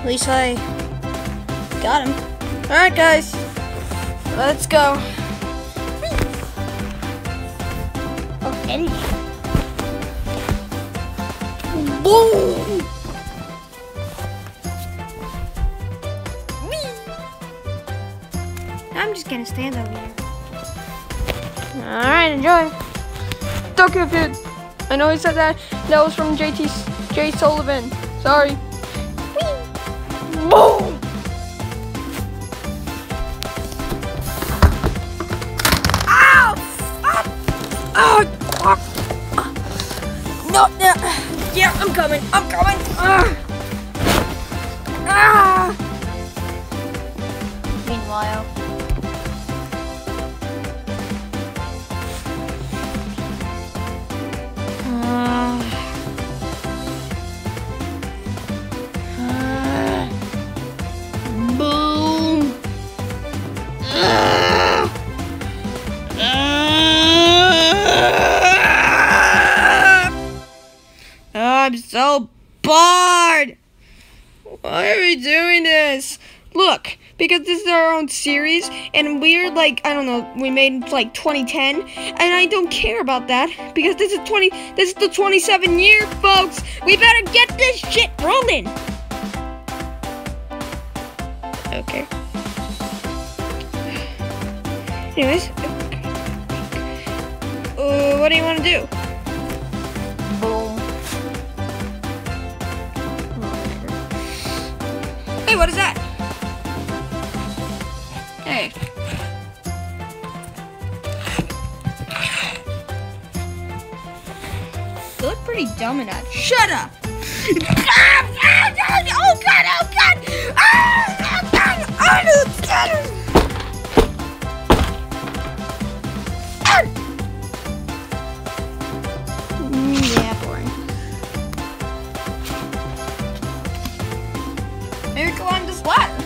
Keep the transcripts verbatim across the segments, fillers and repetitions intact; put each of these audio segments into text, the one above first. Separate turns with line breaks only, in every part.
least I got him. Alright, guys. Let's go.
Oh, Eddie.
Boom! I'm just gonna stand over here. Alright, enjoy. Tokyo Food. I know he said that. That was from J T J Sullivan. Sorry. Whee! Boom! Ow! Ow! Oh! No, no. Yeah, I'm coming. I'm coming. Ah! Ah!
Meanwhile.
Boom! I'm so bored! Why are we doing this? Look, because this is our own series, and we're like, I don't know, we made like twenty ten, and I don't care about that, because this is twenty, this is the twenty-seven year, folks! We better get this shit rolling! Okay. Anyways. Uh, what do you want to do?
Boom.
Hey, what is that? Hey. You look pretty dumb in that. Shut up! Ah, ah, ah, oh god, oh god! Ah, oh god! Oh god! Mm, yeah, boring. Maybe climb this ladder.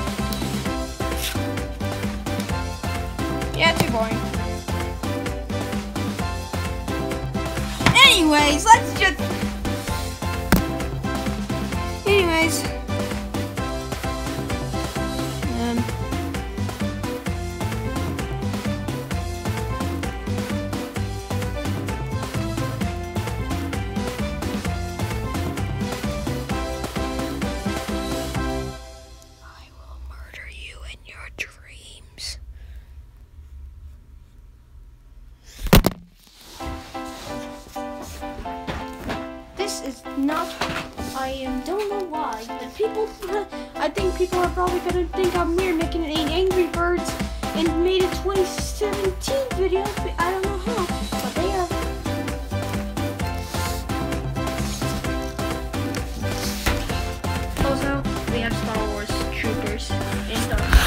Yeah, too boring. Anyways, let's just... Anyways. Um... I will murder you in your dreams. This is not. I um, don't know why, but people. I think people are probably gonna think I'm weird making an Angry Birds and made a twenty seventeen video. But I don't know how, but they are. Also, we have Star Wars Troopers and Star Wars.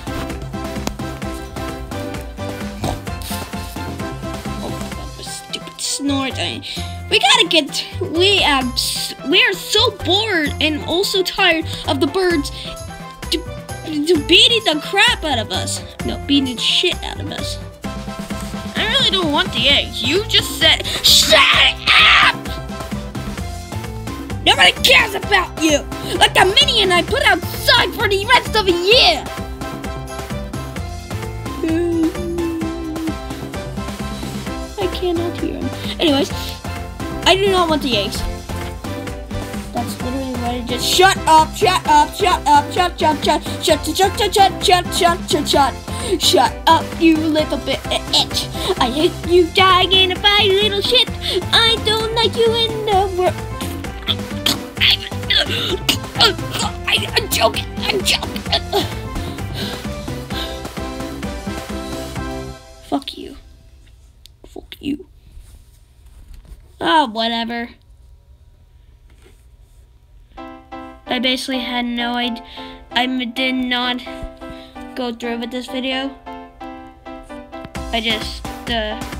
Oh, stupid snort! I, we gotta get. We um. We are so bored and also tired of the birds to, to beating the crap out of us. No, beating the shit out of us. I really don't want the eggs. You just said, shut up! Nobody cares about you. Like the minion I put outside for the rest of the year. I cannot hear him. Anyways, I do not want the eggs. That's literally what I just. Shut up! Shut up! Shut up! Shut! Shut! Shut! Shut! Shut! Shut! Shut! Shut! Shut! Shut! Shut! Shut up, you little bit of itch! I hate you, dying in a fight, little shit. I don't like you in the world. I'm joking. I'm joking. Fuck you. Fuck you. Oh, whatever. I basically had no idea. I did not go through with this video. I just, uh,